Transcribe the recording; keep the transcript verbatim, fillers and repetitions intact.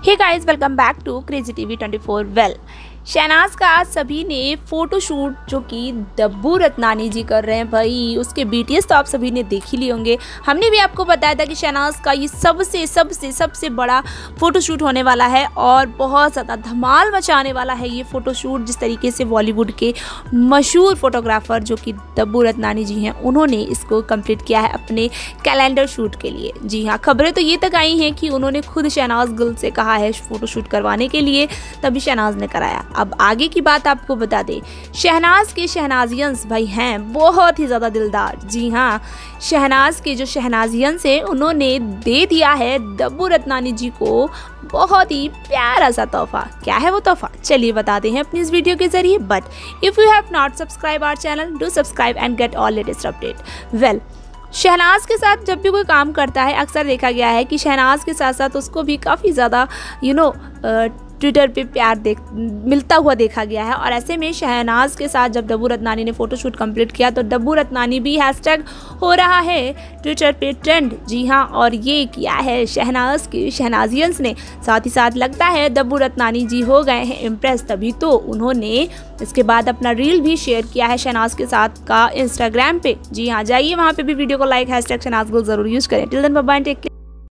Hey guys, welcome back to crazy TV twenty four. Well, Shehnaaz का आज सभी ने फोटोशूट जो कि डब्बू रत्नानी जी कर रहे हैं भाई, उसके बीटीएस तो आप सभी ने देख ही लिए होंगे। हमने भी आपको बताया था कि शहनाज का ये सबसे सबसे सबसे बड़ा फोटोशूट होने वाला है और बहुत ज़्यादा धमाल मचाने वाला है ये फ़ोटोशूट। जिस तरीके से बॉलीवुड के मशहूर फोटोग्राफ़र जो कि डब्बू रत्नानी जी हैं, उन्होंने इसको कंप्लीट किया है अपने कैलेंडर शूट के लिए। जी हाँ, खबरें तो ये तक आई हैं कि उन्होंने खुद शहनाज गिल से कहा है फ़ोटोशूट करवाने के लिए, तभी शहनाज ने कराया। अब आगे की बात आपको बता दें, शहनाज के शहनाजियंस भाई हैं बहुत ही ज़्यादा दिलदार। जी हाँ, शहनाज के जो शहनाजियंस हैं उन्होंने दे दिया है डब्बू रत्नानी जी को बहुत ही प्यारा सा तोहफा। क्या है वो तोहफा, चलिए बताते हैं अपनी इस वीडियो के जरिए। But if you have not subscribe our channel, do subscribe and get all latest update. Well, Shehnaaz के साथ जब भी कोई काम करता है, अक्सर देखा गया है कि शहनाज के साथ साथ उसको भी काफ़ी ज़्यादा यू नो ट्विटर पे प्यार देख मिलता हुआ देखा गया है। और ऐसे में शहनाज के साथ जब डब्बू रत्नानी ने फ़ोटोशूट कंप्लीट किया तो डब्बू रत्नानी भी हैशटैग हो रहा है ट्विटर पे ट्रेंड। जी हाँ, और ये किया है शहनाज के शहनाजियंस ने। साथ ही साथ लगता है डब्बू रत्नानी जी हो गए हैं इम्प्रेस, तभी तो उन्होंने इसके बाद अपना रील भी शेयर किया है शहनाज के साथ का इंस्टाग्राम पे। जी हाँ, जाइए वहाँ पे भी वीडियो को लाइक हैशटैग शहनाज गिल ज़रूर यूज़ करें। Till then bye bye, take care.